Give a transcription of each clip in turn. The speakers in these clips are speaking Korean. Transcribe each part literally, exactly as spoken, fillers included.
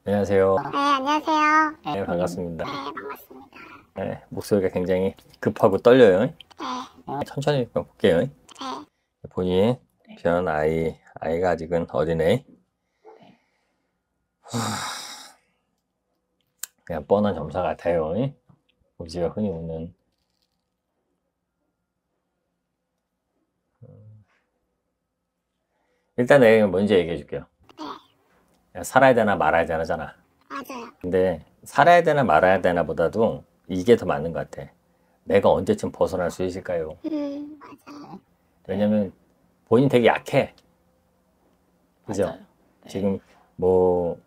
안녕하세요. 네, 안녕하세요. 네, 반갑습니다. 네, 반갑습니다. 네, 목소리가 굉장히 급하고 떨려요. 네, 천천히 볼게요. 네, 본인이 변 아이, 아이가 아직은 어리네. 그냥 뻔한 점사 같아요. 우리가 흔히 오는. 일단 내가 먼저 얘기해 줄게요. 네, 살아야 되나 말아야 되나잖아. 맞아요. 근데 살아야 되나 말아야 되나 보다도 이게 더 맞는 것 같아. 내가 언제쯤 벗어날 수 있을까요? 음, 맞아요. 왜냐면 본인 되게 약해. 그죠? 맞아요. 네. 지금 뭐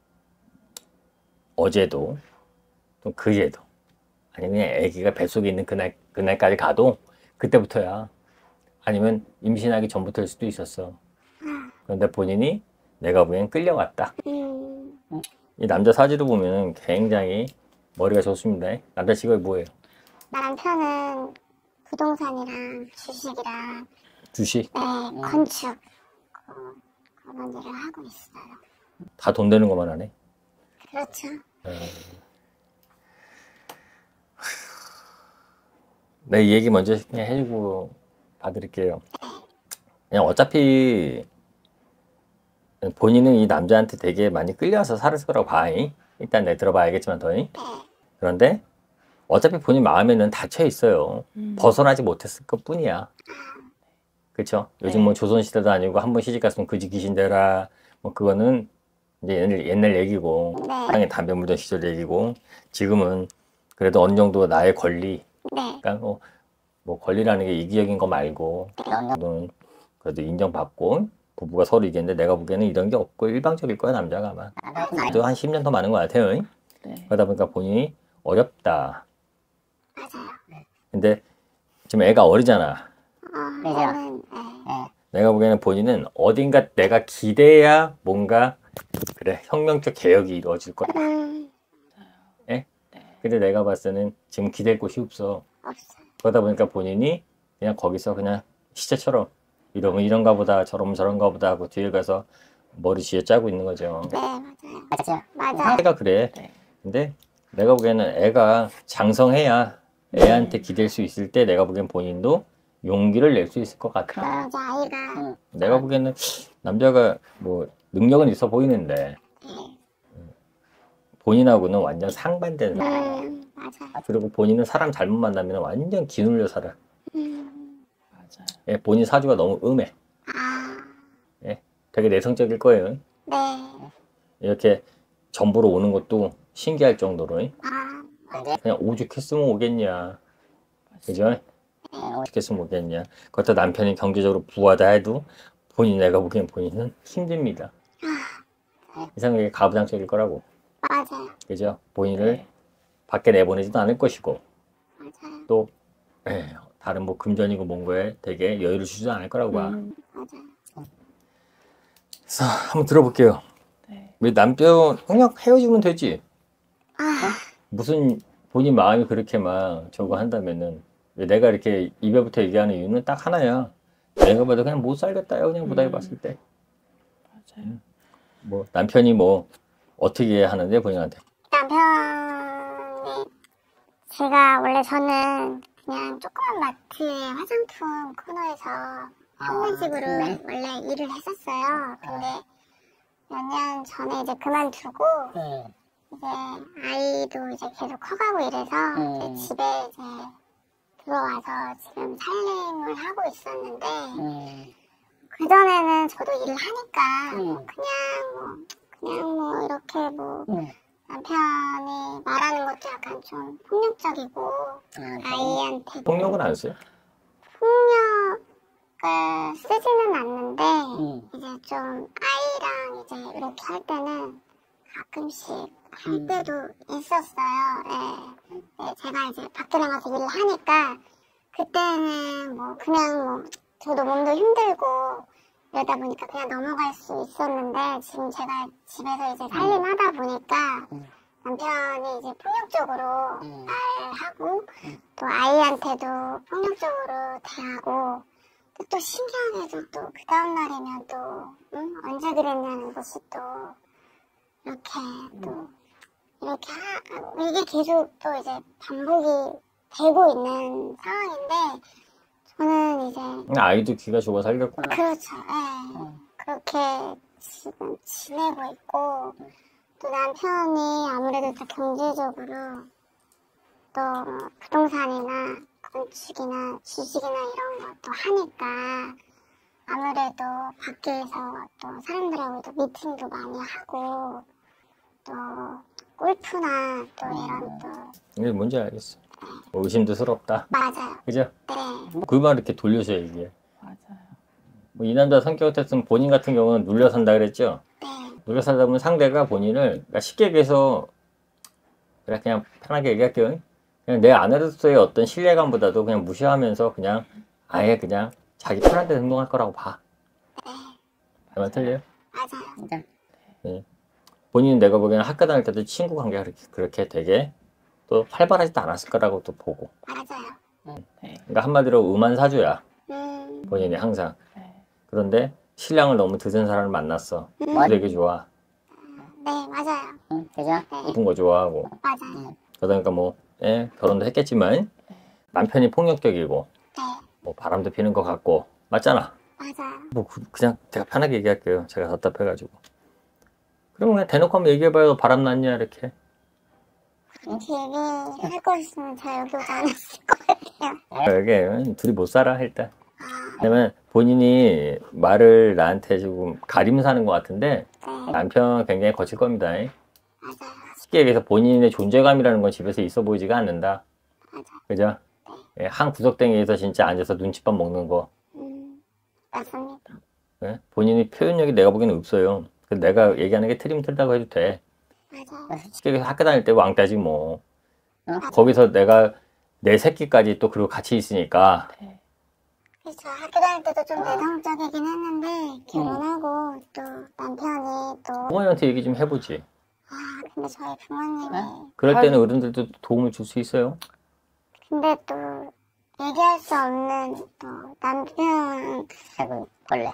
어제도 또 그제도 아니면 그냥 아기가 뱃속에 있는 그날 그날까지 가도 그때부터야. 아니면 임신하기 전부터일 수도 있었어. 그런데 본인이 내가 보기엔 끌려갔다. 음, 이 남자 사진을 보면 굉장히 머리가 좋습니다. 남자 직업이 뭐예요? 남편은 부동산이랑 주식이랑 주식? 네, 건축 그, 그런 일을 하고 있어요. 다 돈 되는 것만 하네. 그렇죠. 네, 이 얘기 먼저 그냥 해주고 봐드릴게요. 그냥 어차피 본인은 이 남자한테 되게 많이 끌려서 살을 거라고 봐. 잉? 일단 내 들어봐 알겠지만 더. 잉? 그런데 어차피 본인 마음에는 닫혀 있어요. 음. 벗어나지 못했을 것 뿐이야. 그쵸? 요즘 네. 뭐 조선시대도 아니고 한 번 시집 갔으면 그지 귀신되라. 뭐 그거는 이제 옛날, 옛날 얘기고 네. 땅에 담배 물던 시절 얘기고 지금은 그래도 어느 정도 나의 권리 네, 그러니까 뭐, 뭐 권리라는 게 이기적인 거 말고 는 그래도 인정받고 부부가 서로 이기는데 내가 보기에는 이런 게 없고 일방적일 거야 남자가 아마. 그래도 한 십 년 더 많은 것 같아요. 잉? 네. 그러다 보니까 본인이 어렵다. 맞아요. 근데 지금 애가 어리잖아. 어, 저는 네, 내가 보기에는 본인은 어딘가 내가 기대야 뭔가 그래 혁명적 개혁이 이루어질 거야. 음, 예? 근데 내가 봤을 때는 지금 기댈 곳이 없어. 없어요. 그러다 보니까 본인이 그냥 거기서 그냥 시체처럼 이러면 이런가 보다 저러면 저런가 보다 하고 뒤에 가서 머리 쥐어 짜고 있는 거죠. 네, 맞아요. 맞아요. 애가 그래. 네. 근데 내가 보기에는 애가 장성해야 애한테 기댈 수 있을 때 내가 보기엔 본인도 용기를 낼 수 있을 것 같아. 그럼 이제 아이가 내가 보기에는 남자가 뭐 능력은 있어 보이는데 본인하고는 완전 상반되는 사람이야. 음, 맞아요. 그리고 본인은 사람 잘못 만나면 완전 기눌려 살아. 음, 맞아요. 예, 본인 사주가 너무 음해. 아, 예, 되게 내성적일 거예요. 네, 이렇게 전보로 오는 것도 신기할 정도로 아, 그냥 오죽했으면 오겠냐. 그죠? 오죽했으면 오겠냐. 그렇다 남편이 경제적으로 부하다 해도 본인 내가 보기엔 본인은 힘듭니다. 이상하게 가부장적일 거라고. 맞아요. 그죠? 본인을 네. 밖에 내보내지도 않을 것이고 맞아요. 또 에, 다른 뭐 금전이고 뭔 거에 되게 여유를 주지도 않을 거라고 봐. 음. 맞아요. 그래서 한번 들어볼게요. 네. 우리 남편 그냥 헤어지면 되지. 아, 무슨 본인 마음이 그렇게 막 저거 한다면은 왜 내가 이렇게 입에부터 얘기하는 이유는 딱 하나야. 내가 봐도 그냥 못 살겠다요. 그냥 무당이 봤을 때. 맞아요. 뭐 남편이 뭐 어떻게 하는데 본인한테. 남편이 제가 원래 저는 그냥 조그만 마트의 화장품 코너에서 현관직으로 원래 일을 했었어요. 근데 몇 년 전에 이제 그만두고 이제 아이도 이제 계속 커가고 이래서 이제 집에 이제 들어와서 지금 살림을 하고 있었는데 그전에는 저도 일을 하니까 뭐 그냥 뭐 그냥 뭐 이렇게 뭐 남편이 말하는 것도 약간 좀 폭력적이고 아이한테 폭력은 안 써요? 폭력을 쓰지는 않는데 이제 좀 아이랑 이제 이렇게 할 때는 가끔씩 할 때도 있었어요. 예. 네, 제가 이제 밖에 나가서 일을 하니까 그때는 뭐 그냥 뭐 저도 몸도 힘들고 이러다 보니까 그냥 넘어갈 수 있었는데 지금 제가 집에서 이제 살림하다 보니까 남편이 이제 폭력적으로 말하고 또 아이한테도 폭력적으로 대하고 또, 또 신기하게도 또 그 다음 날이면 또 응? 언제 그랬냐는 것이 또 이렇게 또 이렇게 하, 이게 계속 또 이제 반복이 되고 있는 상황인데 저는 이제 아이도 귀가 죽어 살렸고. 그렇죠. 예. 그렇게 지금 지내고 있고 또 남편이 아무래도 또 경제적으로 또 뭐 부동산이나 건축이나 주식이나 이런 것도 하니까 아무래도 밖에서 또 사람들하고도 미팅도 많이 하고 또 골프나 또 이런 또 이게 뭔지 알겠어. 뭐 의심도 스럽다. 맞아요. 그죠? 네. 그 말 이렇게 돌려서 얘기해. 맞아요. 뭐 이 남자 성격 같았으면 본인 같은 경우는 눌려 산다 그랬죠? 네. 눌려 살다 보면 상대가 본인을, 그러니까 쉽게 얘기해서, 그래, 그냥 편하게 얘기할게요. 그냥 내 아내로서의 어떤 신뢰감보다도 그냥 무시하면서 그냥 아예 그냥 자기 편한 데 행동할 거라고 봐. 네. 말 틀려요? 맞아요. 네. 네. 본인은 내가 보기에는 학교 다닐 때도 친구 관계가 그렇게, 그렇게 되게 또 활발하지도 않았을 거라고 또 보고. 맞아요. 네. 그러니까 한마디로 음한사주야. 음. 본인이 항상. 네. 그런데 신랑을 너무 드센 사람을 만났어. 음. 되게 좋아. 네, 맞아요. 응, 그죠? 네. 예쁜 거 좋아하고. 맞아요. 그러니까 뭐, 예, 결혼도 했겠지만 남편이 폭력적이고 네. 뭐 바람도 피는 것 같고 맞잖아. 맞아요. 뭐 그- 그냥 제가 편하게 얘기할게요. 제가 답답해가지고. 그럼 그냥 대놓고 한번 얘기해봐요. 바람 났냐 이렇게. 그렇게 얘기할 거였으면 제가 여기 오지 않았을 것 같아요. 이게 둘이 못 살아 일단. 아, 왜냐면 본인이 말을 나한테 지금 가리면서 하는 것 같은데 네. 남편 굉장히 거칠 겁니다. 맞아요. 쉽게 얘기해서 본인의 존재감이라는 건 집에서 있어 보이지가 않는다. 맞아요. 그죠? 예, 한 구석탱이에서 진짜 앉아서 눈칫밥 먹는 거. 음, 맞습니다. 예? 본인이 표현력이 내가 보기에는 없어요. 그래서 내가 얘기하는 게 틀리면 틀다고 해도 돼. 맞아요. 쉽게 얘기해서 학교 다닐 때 왕따지 뭐. 응? 거기서 내가 내 새끼까지 또 그리고 같이 있으니까 네. 그래서 학교 다닐 때도 좀 내성적이긴 했는데 결혼하고 또 남편이 또 부모님한테 얘기 좀 해보지. 아, 근데 저희 부모님이 그럴 때는 어른들도 도움을 줄 수 있어요. 근데 또 얘기할 수 없는 또 남편 아이고, 벌레.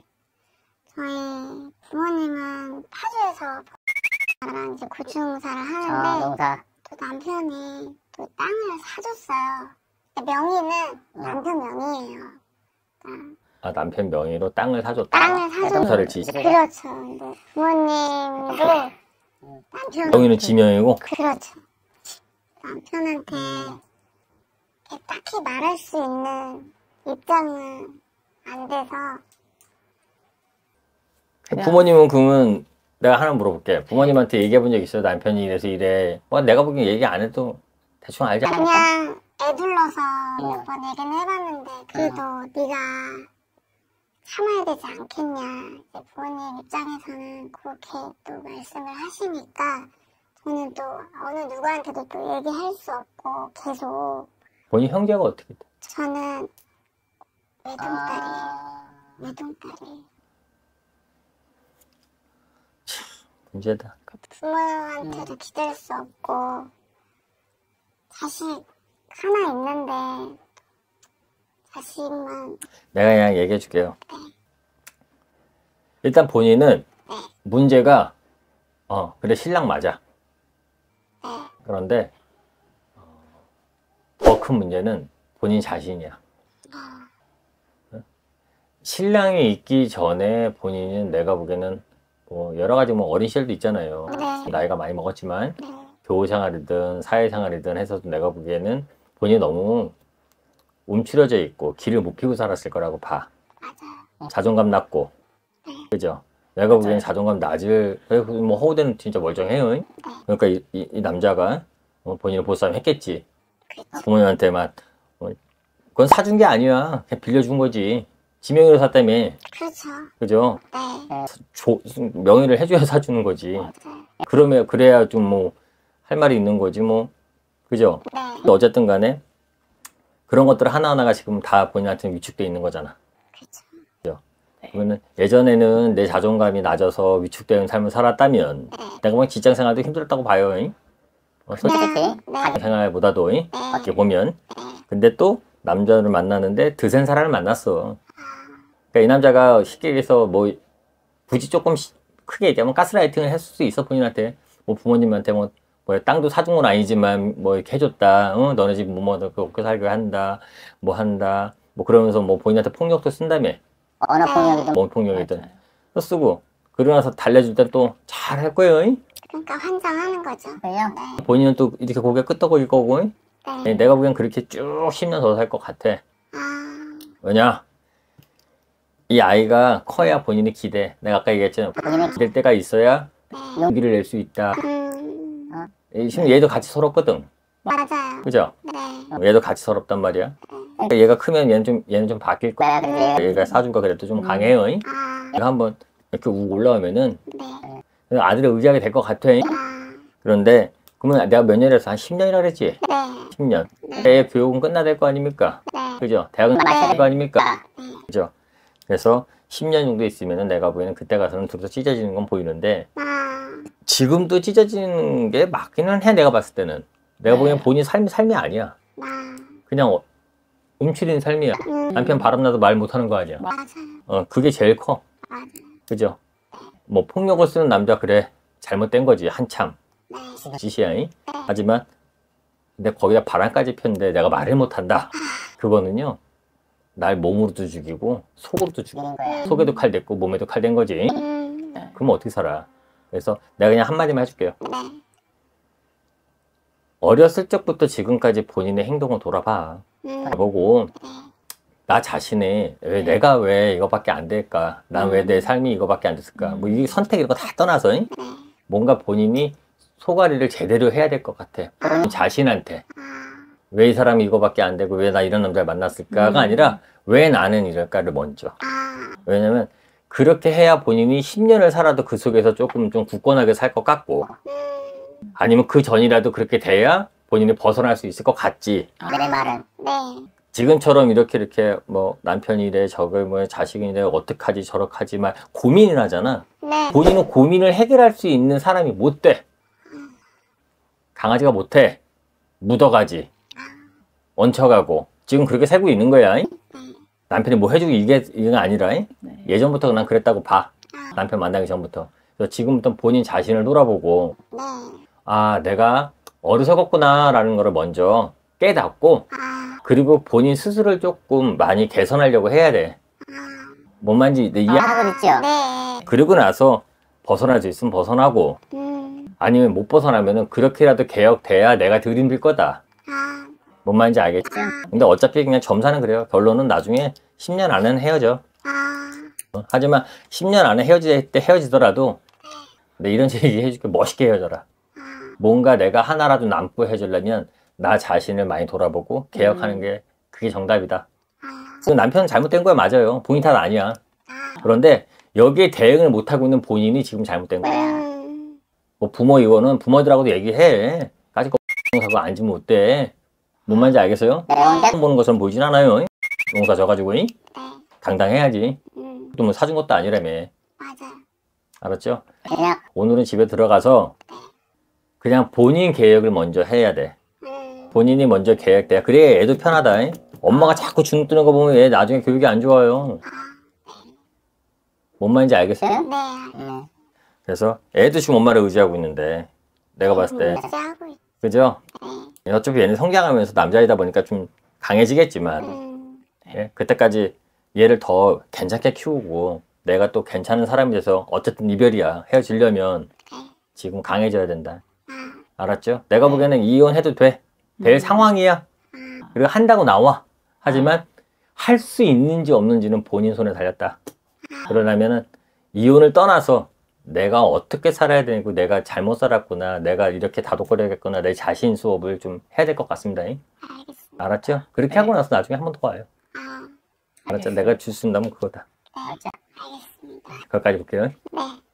저희 부모님은 파주에서 랑 이제 고추농사를 하는데 자동사. 또 남편이 또 땅을 사줬어요. 명의는 남편 명의예요. 그러니까 아, 남편 명의로 땅을 사줬다. 땅을 사줬 농사를 지. 그렇죠. 근데 부모님도 남편 명의는 지명이고. 그렇죠. 남편한테 이렇게 딱히 말할 수 있는 입장은 안 돼서 그냥- 부모님은 그러면 내가 하나 물어볼게. 부모님한테 얘기해 본 적 있어요? 남편이 이래서 이래. 뭐 내가 보기엔 얘기 안 해도 대충 알지 않을까? 그냥 애둘러서 몇 번 얘기는 해봤는데 그래도 네가 참아야 되지 않겠냐. 이제 부모님 입장에서는 그렇게 또 말씀을 하시니까 저는 또 어느 누구한테도 또 얘기할 수 없고 계속 본인 형제가 어떻게 돼? 저는 외동딸이 아, 외동딸이 문제다. 부모한테도 기댈 수 없고 자식 하나 있는데 자식만 내가 그냥 얘기해 줄게요. 일단 본인은 문제가 어 그래 신랑 맞아. 네, 그런데 더 큰 문제는 본인 자신이야. 어? 신랑이 있기 전에 본인은 내가 보기에는 뭐 여러 가지 뭐 어린 시절도 있잖아요. 네. 나이가 많이 먹었지만 네, 교우생활이든 사회생활이든 해서도 내가 보기에는 본인이 너무 움츠러져 있고 길을 못 피고 살았을 거라고 봐. 맞아요. 자존감 낮고, 그죠? 내가 보기엔 자존감 낮을, 뭐 허우대는 진짜 멀쩡해요. 그러니까 이, 이, 이 남자가 어, 본인을 보쌈 했겠지. 부모님한테만. 어, 그건 사준 게 아니야. 그냥 빌려준 거지. 지명으로 샀다며. 그렇죠. 그죠? 네, 조, 명의를 해줘야 사주는 거지. 맞아요. 그러면, 그래야 좀 뭐, 할 말이 있는 거지, 뭐. 그죠? 네, 근데 어쨌든 간에, 그런 것들 하나하나가 지금 다 본인한테 위축돼 있는 거잖아. 그렇죠. 그죠? 그러면 예전에는 내 자존감이 낮아서 위축되는 삶을 살았다면, 내가 뭐 직장 생활도 힘들었다고 봐요. 잉? 어, 솔직히 네, 네, 생활보다도, 잉? 어떻게 보면. 근데 또, 남자를 만나는데 드센 사람을 만났어. 그러니까 이 남자가 쉽게 얘기해서 뭐, 굳이 조금 시- 크게 얘기하면 가스라이팅을 했을 수 있어 본인한테. 뭐 부모님한테 뭐, 뭐 땅도 사준 건 아니지만 뭐 이렇게 해줬다. 어? 너네 집 뭐 먹고 살게 한다. 뭐 한다. 뭐 그러면서 뭐 본인한테 폭력도 쓴다며. 언어 폭력이든 뭐 폭력이든 또 쓰고 그러고 나서 달래줄 땐 또 잘 할 거예요. 잉? 그러니까 환장하는 거죠. 그래요? 네. 본인은 또 이렇게 고개 끄덕거릴 거고. 잉? 네. 내가 보기엔 그렇게 쭉 십 년 더 살 것 같아. 아, 왜냐? 이 아이가 커야 본인이 기대. 내가 아까 얘기했잖아. 본인의 기댈 때가 있어야 네. 용기를 낼 수 있다. 음, 지금 얘도 같이 서럽거든. 맞아요. 그죠? 네. 얘도 같이 서럽단 말이야. 그러니까 얘가 크면 얘는 좀, 얘는 좀 바뀔 거야. 내가 그래서 얘가 사주가 그래도 좀 강해요. 잉? 아, 얘가 한번 이렇게 우 올라오면은 네. 아들을 의지하게 될 것 같아. 잉? 아, 그런데 그러면 내가 몇 년이라서 한 십 년이라 그랬지? 네. 십 년. 네. 애의 교육은 끝나야 될 거 아닙니까? 네. 그죠? 대학은 끝나야 될 거 아닙니까? 네. 그죠? 그래서 십 년 정도 있으면은 내가 보기에는 그때 가서는 둘이서 찢어지는 건 보이는데 아, 지금도 찢어지는 게 맞기는 해. 내가 봤을 때는 내가 보기엔 본인 삶이 삶이 아니야. 아, 그냥 어, 움츠린 삶이야. 음, 남편 바람나도 말 못하는 거 아니야. 맞아요. 어, 그게 제일 커. 맞아요. 그죠? 뭐 폭력을 쓰는 남자 그래 잘못된 거지 한참 네. 지시야이. 하지만 근데 거기다 바람까지 폈는데 내가 말을 못한다. 그거는요 날 몸으로도 죽이고 속으로도 죽이고 죽이는 거야. 속에도 칼 댔고 몸에도 칼 댄 거지. 음, 그러면 어떻게 살아? 그래서 내가 그냥 한마디만 해줄게요. 네. 어렸을 적부터 지금까지 본인의 행동을 돌아봐. 음, 보고 나 자신이 왜 내가 왜 이거밖에 안 될까? 난 왜 내 삶이 이거밖에 안 됐을까? 뭐 이 선택 이런 거 다 떠나서 잉? 네. 뭔가 본인이 소가리를 제대로 해야 될 것 같아. 본인 자신한테. 아, 왜 이 사람이 이거밖에 안 되고 왜 나 이런 남자를 만났을까가 아니라 왜 나는 이럴까를 먼저. 아, 왜냐면 그렇게 해야 본인이 십 년을 살아도 그 속에서 조금 좀 굳건하게 살 것 같고 음, 아니면 그 전이라도 그렇게 돼야 본인이 벗어날 수 있을 것 같지. 내 말은 네. 지금처럼 이렇게 이렇게 뭐 남편이 이래 저걸 뭐 자식이 이래 어떡하지 저렇게하지 막 고민을 하잖아. 네. 본인은 고민을 해결할 수 있는 사람이 못 돼. 강아지가 못 해. 묻어가지. 얹혀가고. 지금 그렇게 살고 있는 거야. 잉? 남편이 뭐 해주고 이게, 이게 아니라. 잉? 예전부터 난 그랬다고 봐. 남편 만나기 전부터. 그래서 지금부터 본인 자신을 돌아보고, 네. 아, 내가 어리석었구나, 라는 거를 먼저 깨닫고, 아, 그리고 본인 스스로를 조금 많이 개선하려고 해야 돼. 뭔 말인지 내 이해? 하고 있죠. 네. 그리고 나서 벗어날 수 있으면 벗어나고, 음, 아니면 못 벗어나면은 그렇게라도 개혁돼야 내가 덜 힘들 거다. 아, 뭔 말인지 알겠지? 근데 어차피 그냥 점사는 그래요. 결론은 나중에 십 년 안에는 헤어져. 아, 어, 하지만 십 년 안에 헤어질 때 헤어지더라도 내 이런 얘기 해줄게. 멋있게 헤어져라. 뭔가 내가 하나라도 남고 해주려면 나 자신을 많이 돌아보고 개혁하는 게 그게 정답이다. 지금 남편은 잘못된 거야. 맞아요. 본인 탓 아니야. 그런데 여기에 대응을 못하고 있는 본인이 지금 잘못된 거야. 음, 뭐 부모 이거는 부모들하고도 얘기해. 까짓 거 사고 앉으면 어때? 뭔 말인지 알겠어요? 내려온다. 보는 것처럼 보이진 않아요. 농사 져가지고 잉? 네. 당당해야지. 음, 또 뭐 사준 것도 아니라며. 맞아요. 알았죠? 그냥 오늘은 집에 들어가서 그냥 본인 계획을 먼저 해야 돼. 음, 본인이 먼저 계획돼야. 그래 애도 편하다. 잉? 엄마가 자꾸 주눅 드는 거 보면 얘 나중에 교육이 안 좋아요. 뭔 말인지 알겠어요? 네. 음, 그래서 애도 지금 엄마를 의지하고 있는데 내가 봤을 때 이제 하고 있, 그죠? 어차피 얘는 성장하면서 남자이다 보니까 좀 강해지겠지만 음, 예? 그때까지 얘를 더 괜찮게 키우고 내가 또 괜찮은 사람이 돼서 어쨌든 이별이야. 헤어지려면 지금 강해져야 된다. 알았죠? 내가 보기에는 이혼해도 돼. 될 상황이야. 그리고 한다고 나와. 하지만 할 수 있는지 없는지는 본인 손에 달렸다. 그러려면은 이혼을 떠나서 내가 어떻게 살아야 되고 내가 잘못 살았구나. 내가 이렇게 다독거려야겠구나. 내 자신 수업을 좀 해야 될 것 같습니다. 알겠습니다. 알았죠? 그렇게 하고 나서 나중에 한 번 더 와요. 아, 알았죠? 내가 줄 수 있다면 그거다. 알죠. 알겠습니다. 거기까지 볼게요. 네.